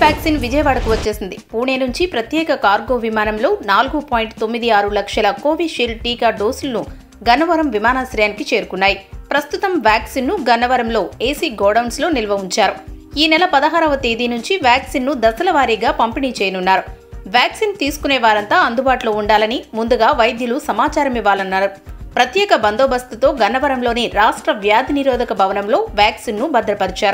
Vaccine విజయవాడకు వచ్చేసింది. పూణే నుంచి ప్రత్యేక కార్గో విమానంలో 4.96 లక్షల కోవిషీల్డ్ టీకా డోసులను గన్నవరం విమానాశ్రయానికి చేరుకున్నాయి. ప్రస్తుతం వ్యాక్సిన్ ను గన్నవరంలో ఏసీ గోడౌన్స్ లో నిల్వ ఉంచారు. ఈ నెల 16వ తేదీ నుంచి వ్యాక్సిన్ ను దశల వారీగా పంపిణీ చేయనున్నారు. వ్యాక్సిన్ తీసుకునే వారంతా అందుబాటులో ఉండాలని ముందుగా వైద్యులు సమాచారం ఇవ్వాలన్నారు. ప్రత్యేక బందోబస్తుతో గన్నవరంలోని రాష్ట్ర వ్యాధి నిరోధక భవనంలో వ్యాక్సిన్ ను భద్రపరిచారు.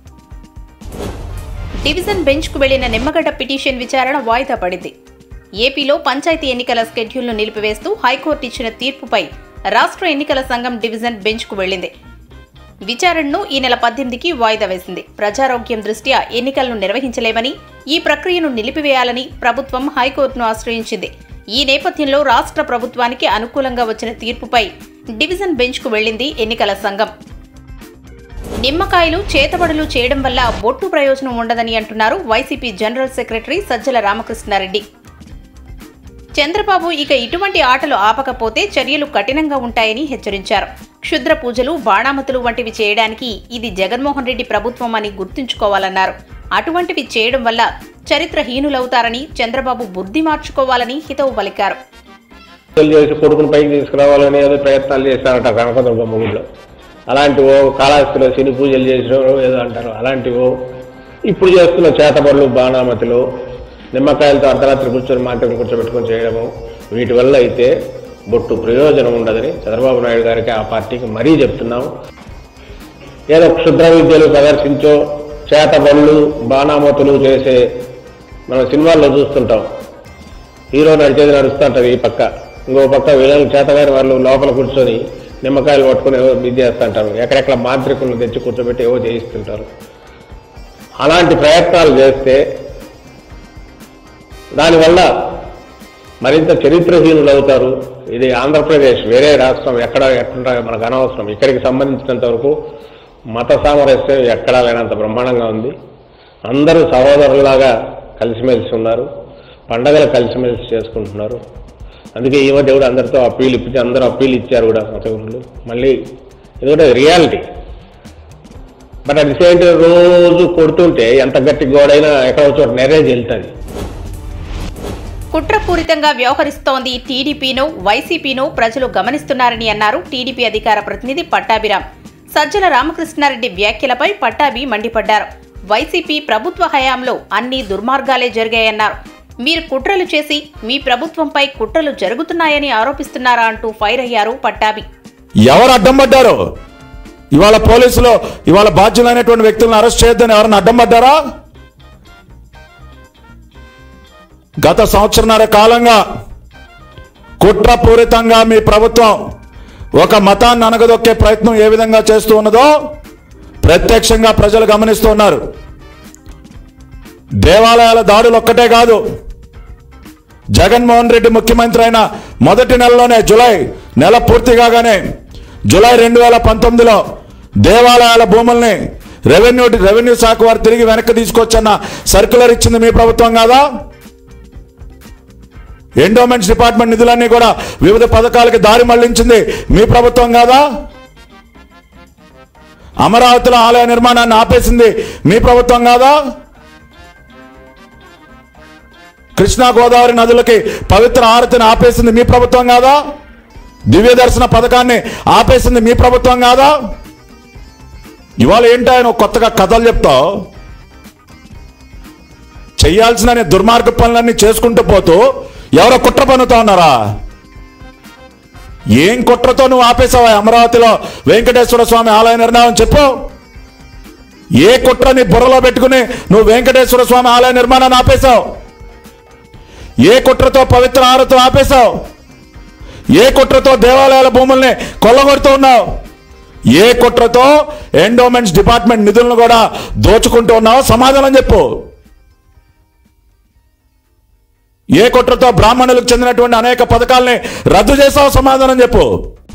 డివిజన్ బెంచ్ కు వెళ్లిన నిమ్మగడ్డ పిటిషన్ విచారణ వాయిదా పడింది. ఏపీలో పంచాయతీ ఎన్నికల షెడ్యూల్ను నిలిపివేస్తూ హైకోర్టు ఇచ్చిన తీర్పుపై రాష్ట్ర ఎన్నికల సంఘం డివిజన్ బెంచ్ కు వెళ్లింది. విచారణను ఈ నెల 18కి వాయిదా వేసింది. ప్రజారోగ్యం దృష్ట్యా ఎన్నికలను నిర్వహించలేమని, ఈ ప్రక్రియను నిలిపివేయాలని ప్రభుత్వం హైకోర్టును ఆశ్రయించింది. ఈ నేపథ్యంలో రాష్ట్ర ప్రభుత్వానికి అనుకూలంగా వచ్చిన తీర్పుపై డివిజన్ బెంచ్ కు వెళ్లింది ఎన్నికల సంఘం. నిమ్మకాయలు చేతబడులు చేయడం వల్ల బొట్టు ప్రయోజనం ఉండదని అంటున్నారు వైసీపీ జనరల్ సెక్రటరీ సజ్జల రామకృష్ణారెడ్డి. చంద్రబాబు ఇక ఇటువంటి ఆటలు ఆపకపోతే చర్యలు కఠినంగా ఉంటాయని హెచ్చరించారు. క్షుద్ర పూజలు, బాణామతులు వంటివి చేయడానికి ఇది జగన్మోహన్ రెడ్డి ప్రభుత్వం అని గుర్తుంచుకోవాలన్నారు. అటువంటివి చేయడం వల్ల చరిత్రహీనులవుతారని చంద్రబాబు బుద్ధి మార్చుకోవాలని హితవు పలికారు. కొడుకును పైకి తీసుకురావాలని ఏదో ప్రయత్నాలు చేస్తారట కనకదుర్గమ్మ గుడిలో. అలాంటివో కాళహస్తిలో శని పూజలు చేసినో ఏదో అంటారు. అలాంటివో ఇప్పుడు చేస్తున్న చేతబడులు, బాణామతులు, నిమ్మకాయలతో అర్ధరాత్రి కూర్చొని మాటలు కూర్చోబెట్టుకొని చేయడము, వీటి వల్ల అయితే బొట్టు ప్రయోజనం ఉండదని చంద్రబాబు నాయుడు గారికి, ఆ పార్టీకి మరీ చెప్తున్నాము. ఏదో క్షుద్ర విద్యలు ప్రదర్శించో చేతబడులు, బాణామతులు చేసే మనం సినిమాల్లో చూస్తుంటాం. హీరో నడిచేది నడుస్తుంటారు, ఈ పక్క ఇంకో పక్క వీళ్ళని చేతగాని వాళ్ళు లోపల కూర్చొని నిమ్మకాయలు పట్టుకుని ఏవో బిజీ చేస్తుంటారు. ఎక్కడెక్కడ మాంత్రికులను తెచ్చి కూర్చోబెట్టి ఏవో చేయిస్తుంటారు. అలాంటి ప్రయత్నాలు చేస్తే దానివల్ల మరింత చరిత్రహీనులు అవుతారు. ఇది ఆంధ్రప్రదేశ్, వేరే రాష్ట్రం ఎక్కడ మనకు అనవసరం. ఇక్కడికి సంబంధించినంత వరకు మత సామరస్యం ఎక్కడా లేనంత బ్రహ్మాండంగా ఉంది. అందరూ సహోదరులాగా కలిసిమెలిసి ఉన్నారు. పండగలు కలిసిమెలిసి చేసుకుంటున్నారు. అందుకే ఈ మధ్య కూడా అందరితో అప్పీల్ ఇప్పించి అందరూ అప్పీల్ ఇచ్చారు కూడా మత గురువులు. మళ్ళీ ఇది కూడా రియాలిటీ. బట్ అది సేమ్ రోజు కొడుతుంటే ఎంత గట్టి గోడైనా ఎక్కడో చోట నెరేజ్ వెళ్తుంది. కుట్రపూరితంగా వ్యవహరిస్తోంది టీడీపీను, వైసీపీను ప్రజలు గమనిస్తున్నారని అన్నారు టీడీపీ అధికార ప్రతినిధి పట్టాభిరామ్. సజ్జల రామకృష్ణారెడ్డి వ్యాఖ్యలపై పట్టాభి మండిపడ్డారు. వైసీపీ ప్రభుత్వ హయాంలో అన్ని దుర్మార్గాలే జరిగాయన్నారు. మీరు కుట్రలు చేసి మీ ప్రభుత్వంపై కుట్రలు జరుగుతున్నాయని ఆరోపిస్తున్నారా అంటూ ఫైర్ అయ్యారు పట్టాభి. ఎవరు అడ్డం పడ్డారు? ఇవాళ పోలీసులు ఇవాళ బాధ్యులైనటువంటి వ్యక్తులను అరెస్ట్ చేయొద్దని ఎవరైనా అడ్డం పడ్డారా? గత సంవత్సరన్నర కాలంగా కుట్రపూరితంగా మీ ప్రభుత్వం ఒక మతాన్ని అనగదొక్కే ప్రయత్నం ఏ విధంగా చేస్తూ ఉన్నదో ప్రత్యక్షంగా ప్రజలు గమనిస్తున్నారు. దేవాలయాల దాడులు ఒక్కటే కాదు, జగన్మోహన్ రెడ్డి ముఖ్యమంత్రి అయిన మొదటి నెలలోనే జూలై నెల పూర్తి కాగానే జూలై 2019లో దేవాలయాల భూముల్ని రెవెన్యూ శాఖ వారు తిరిగి వెనక్కి తీసుకొచ్చన్న సర్క్యులర్ ఇచ్చింది మీ ప్రభుత్వం కాదా? ఎండోమెంట్స్ డిపార్ట్మెంట్ నిధులన్నీ కూడా వివిధ పథకాలకి దారి మళ్లించింది మీ ప్రభుత్వం కాదా? అమరావతిలో ఆలయ నిర్మాణాన్ని ఆపేసింది మీ ప్రభుత్వం కాదా? కృష్ణా గోదావరి నదులకి పవిత్ర హారతిని ఆపేసింది మీ ప్రభుత్వం కాదా? దివ్య దర్శన పథకాన్ని ఆపేసింది మీ ప్రభుత్వం కాదా? ఇవాళ ఏంటి ఆయన కొత్తగా కథలు చెప్తావు? చెయ్యాల్సిన దుర్మార్గ పనులన్నీ చేసుకుంటూ పోతూ ఎవరో కుట్ర పన్నుతా ఉన్నారా? ఏం కుట్రతో నువ్వు ఆపేసావా అమరావతిలో వెంకటేశ్వర స్వామి ఆలయ నిర్మాణం చెప్పు. ఏ కుట్రని బుర్రలో పెట్టుకుని నువ్వు వెంకటేశ్వర స్వామి ఆలయ నిర్మాణాన్ని ఆపేశావు? ఏ కుట్రతో పవిత్ర హారతులు ఆపేశావు? ఏ కుట్రతో దేవాలయాల భూముల్ని కొల్లగొడుతూ ఉన్నావు? ఏ కుట్రతో ఎండోమెంట్స్ డిపార్ట్మెంట్ నిధులను కూడా దోచుకుంటూ ఉన్నావు? సమాధానం చెప్పు. ఏ కుట్రతో బ్రాహ్మణులకు చెందినటువంటి అనేక పథకాలని రద్దు చేసావు? సమాధానం చెప్పు.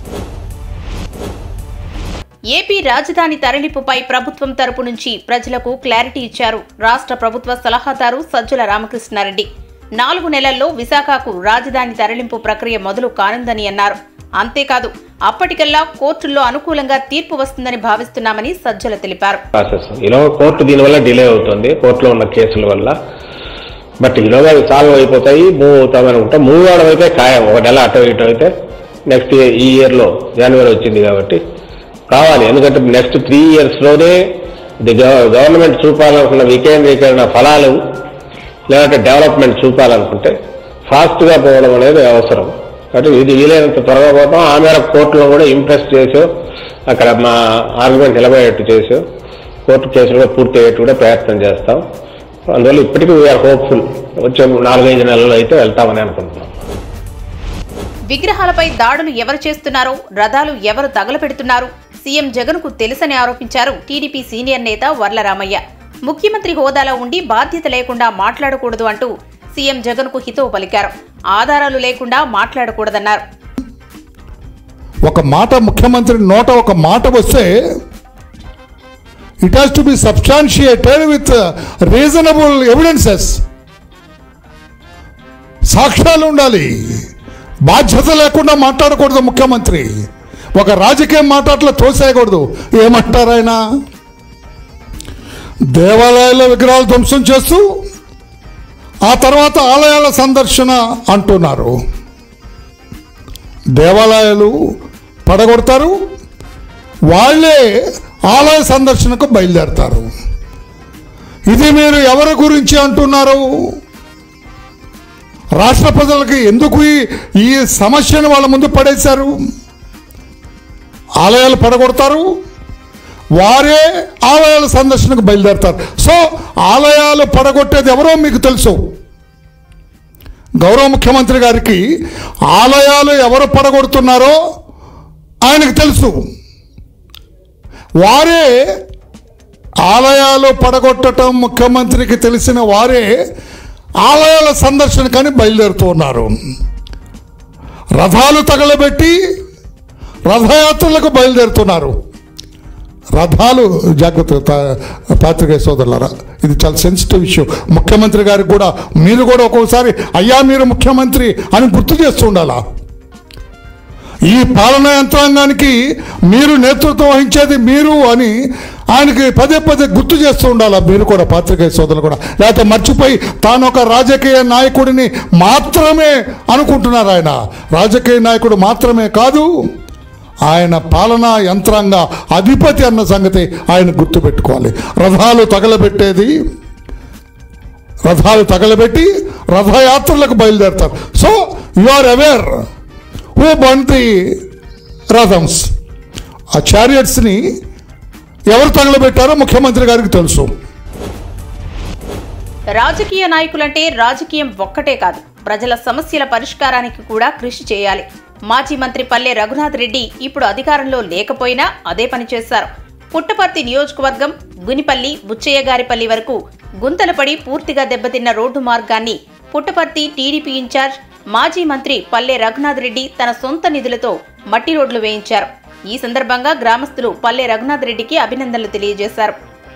ఏపీ రాజధాని తరలింపుపై ప్రభుత్వం తరపు నుంచి ప్రజలకు క్లారిటీ ఇచ్చారు రాష్ట్ర ప్రభుత్వ సలహాదారు సజ్జల రామకృష్ణారెడ్డి. 4 నెలల్లో విశాఖకు రాజధాని తరలింపు ప్రక్రియ మొదలు కానుందని అన్నారు. అంతేకాదు అప్పటికల్లా కోర్టుల్లో అనుకూలంగా తీర్పు వస్తుందని భావిస్తున్నామని సజ్జల తెలిపారు. ఈలోగా కోర్టు దీనివల్ల డిలే అవుతుంది, కోర్టులో ఉన్న కేసుల వల్ల. బట్ ఈలోగా అవి సాల్వ్ అయిపోతాయి, మూవ్ అవుతామని అనుకుంటా. మూవ్ అవడం అయితే ఖాయం. ఒక నెల అటు ఇటు అయితే నెక్స్ట్ ఈ ఇయర్లో జనవరి వచ్చింది కాబట్టి కావాలి. ఎందుకంటే నెక్స్ట్ 3 yearsలోనే ఇది గవర్నమెంట్ చూపాలనుకున్న వికేంద్రీకరణ ఫలాలు లేదంటే డెవలప్మెంట్ చూపాలనుకుంటే ఫాస్ట్గా పోవడం అనేది అవసరం. కాబట్టి ఇది వీలైనంత త్వరగా పోతాం. ఆ మేరకు కోర్టులో కూడా ఇంప్రెస్ చేసో అక్కడ మా ఆర్గ్యుమెంట్ నిలబడేట్టు చేసో కోర్టు కేసులు పూర్తి అయ్యేట్టు కూడా ప్రయత్నం చేస్తాం. అందువల్ల ఇప్పటికీ వీఆర్ హోప్ఫుల్ వచ్చే 4-5 నెలల్లో అయితే వెళ్తామని అనుకుంటున్నాం. విగ్రహాలపై దాడులు ఎవరు చేస్తున్నారో, రథాలు ఎవరు తగలపెడుతున్నారు సీఎం జగన్కు తెలుసని ఆరోపించారు టీడీపీ సీనియర్ నేత వర్లరామయ్య. ముఖ్యమంత్రి హోదాలో ఉండి బాధ్యత లేకుండా మాట్లాడకూడదు అంటూ సీఎం జగన్కు హితవు పలికారు. ఆధారాలు లేకుండా మాట్లాడకూడదన్నారు. ఒక మాట ముఖ్యమంత్రి నోట ఒక మాట వస్తే it has to be substantiated with reasonable evidences. సాక్ష్యాలు ఉండాలి. బాధ్యత లేకుండా మాట్లాడకూడదు ముఖ్యమంత్రి. ఒక రాజకీయ మాట్లాడలో తోసేయకూడదు. ఏమంటారు ఆయన? దేవాలయాల విగ్రహాలు ధ్వంసం చేస్తూ ఆ తర్వాత ఆలయాల సందర్శన అంటున్నారు. దేవాలయాలు పడగొడతారు, వాళ్ళే ఆలయ సందర్శనకు బయలుదేరతారు. ఇది మీరు ఎవరి గురించి అంటున్నారు? రాష్ట్ర ప్రజలకి ఎందుకు ఈ సమస్యను వాళ్ళ ముందు పడేశారు? ఆలయాలు పడగొడతారు, వారే ఆలయాల సందర్శనకు బయలుదేరతారు. సో ఆలయాలు పడగొట్టేది ఎవరో మీకు తెలుసు. గౌరవ ముఖ్యమంత్రి గారికి ఆలయాలు ఎవరు పడగొడుతున్నారో ఆయనకు తెలుసు. వారే ఆలయాలు పడగొట్టడం ముఖ్యమంత్రికి తెలిసిన వారే ఆలయాల సందర్శనకని బయలుదేరుతూ ఉన్నారు. రథాలు తగలబెట్టి రథయాత్రలకు బయలుదేరుతున్నారు. రథాలు జాగ్రత్త పాత్రికేయ సోదరులారా, ఇది చాలా సెన్సిటివ్ ఇష్యూ. ముఖ్యమంత్రి గారికి కూడా మీరు కూడా ఒక్కొక్కసారి అయ్యా మీరు ముఖ్యమంత్రి అని గుర్తు చేస్తూ ఉండాలా. ఈ పాలనా యంత్రాంగానికి మీరు నేతృత్వం వహించేది మీరు అని ఆయనకి పదే పదే గుర్తు చేస్తూ ఉండాలా. మీరు కూడా పాత్రికేయ సోదరులు కూడా, లేకపోతే మర్చిపోయి తాను ఒక రాజకీయ నాయకుడిని మాత్రమే అనుకుంటున్నారు. ఆయన రాజకీయ నాయకుడు మాత్రమే కాదు, ఆయన పాలనా యంత్రాంగ అధిపతి అన్న సంగతి ఆయన గుర్తుపెట్టుకోవాలి. రథాలు తగలబెట్టి రథయాత్రలకు బయలుదేరతారు. So you are aware who burn the రథమ్స్. ఆ చారియట్స్ని ఎవరు తగలబెట్టారో ముఖ్యమంత్రి గారికి తెలుసు. రాజకీయ నాయకులంటే రాజకీయం ఒక్కటే కాదు, ప్రజల సమస్యల పరిష్కారానికి కూడా కృషి చేయాలి. మాజీ మంత్రి పల్లె రఘునాథ్ రెడ్డి ఇప్పుడు అధికారంలో లేకపోయినా అదే పని చేశారు. పుట్టపర్తి నియోజకవర్గం గునిపల్లి బుచ్చయ్యగారిపల్లి వరకు గుంతలపడి పూర్తిగా దెబ్బతిన్న రోడ్డు మార్గాన్ని పుట్టపర్తి టీడీపీ ఇన్ఛార్జ్ మాజీ మంత్రి పల్లె రఘునాథ్ రెడ్డి తన సొంత నిధులతో మట్టి రోడ్లు వేయించారు. ఈ సందర్భంగా గ్రామస్తులు పల్లె రఘునాథ్ రెడ్డికి అభినందనలు తెలియజేశారు.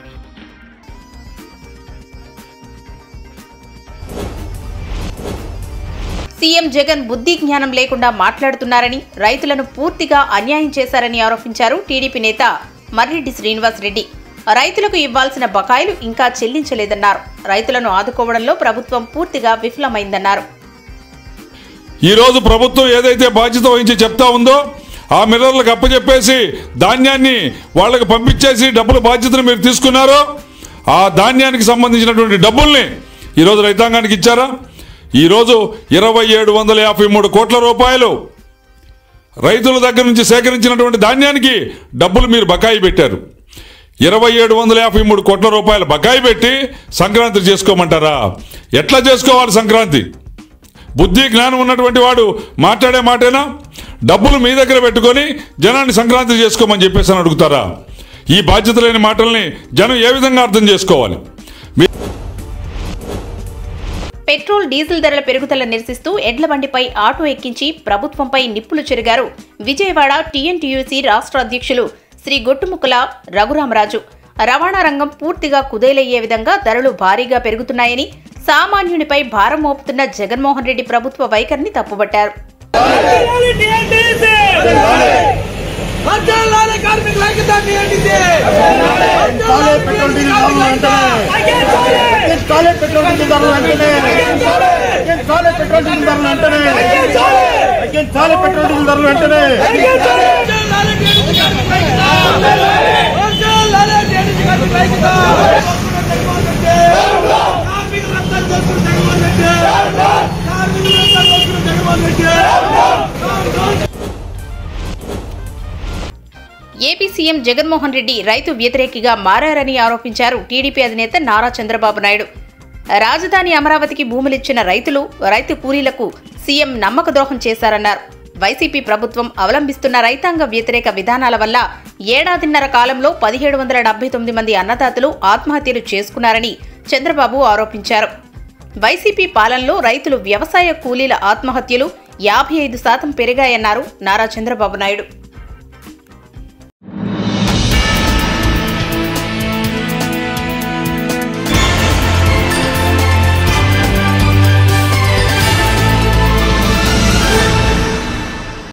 సీఎం జగన్ బుద్ధి జ్ఞానం లేకుండా మాట్లాడుతున్నారని, రైతులను పూర్తిగా అన్యాయం చేశారని ఆరోపించారు టీడీపీ నేత మర్రెడ్డి శ్రీనివాస్ రెడ్డి. రైతులకు ఇవ్వాల్సిన బకాయిలు ఇంకా చెల్లించలేదన్నారు. రైతులను ఆదుకోవడంలో ప్రభుత్వం పూర్తిగా విఫలమైందన్నారు. ఈ రోజు ప్రభుత్వం ఏదైతే బాధ్యత వహించి చెప్తా ఉందో ఆ మిల్లర్లకు అప్పచెప్పేసి ధాన్యాన్ని వాళ్ళకి పంపించేసి డబ్బుల బాధ్యతను మీరు తీసుకున్నారో ఆ ధాన్యానికి సంబంధించినటువంటి డబ్బుల్ని ఈరోజు రైతాంగానికి ఇచ్చారా? ఈరోజు 2753 కోట్ల రూపాయలు రైతుల దగ్గర నుంచి సేకరించినటువంటి ధాన్యానికి డబ్బులు మీరు బకాయి పెట్టారు. 2753 కోట్ల రూపాయలు బకాయి పెట్టి సంక్రాంతి చేసుకోమంటారా? ఎట్లా చేసుకోవాలి సంక్రాంతి? బుద్ధి జ్ఞానం ఉన్నటువంటి వాడు మాట్లాడే మాటేనా? డబ్బులు మీ దగ్గర పెట్టుకొని జనాన్ని సంక్రాంతి చేసుకోమని చెప్పేసి అని అడుగుతారా? ఈ బాధ్యత లేని మాటల్ని జనం ఏ విధంగా అర్థం చేసుకోవాలి? పెట్రోల్ డీజిల్ ధరల పెరుగుదల నిరసిస్తూ ఎడ్ల బండిపై ఆటో ఎక్కించి ప్రభుత్వంపై నిప్పులు చెరిగారు విజయవాడ టీఎన్టీయూసీ రాష్ట్ర అధ్యక్షులు శ్రీ గొట్టుముక్కల రఘురామరాజు. రవాణా రంగం పూర్తిగా కుదేలయ్యే విధంగా ధరలు భారీగా పెరుగుతున్నాయని, సామాన్యునిపై భారం మోపుతున్న జగన్మోహన్ రెడ్డి ప్రభుత్వ వైఖరిని తప్పుబట్టారు. ఏపీ సీఎం జగన్మోహన్ రెడ్డి రైతు వ్యతిరేకిగా మారారని ఆరోపించారు టీడీపీ అధినేత నారా చంద్రబాబు నాయుడు. రాజధాని అమరావతికి భూములిచ్చిన రైతు కూలీలకు సీఎం నమ్మక ద్రోహం చేశారన్నారు. వైసీపీ ప్రభుత్వం అవలంబిస్తున్న రైతాంగ వ్యతిరేక విధానాల వల్ల ఏడాదిన్నర కాలంలో 1779 మంది అన్నదాతలు ఆత్మహత్యలు చేసుకున్నారని చంద్రబాబు ఆరోపించారు. వైసీపీ పాలనలో రైతులు వ్యవసాయ కూలీల ఆత్మహత్యలు 55% పెరిగాయన్నారు నారా చంద్రబాబు నాయుడు.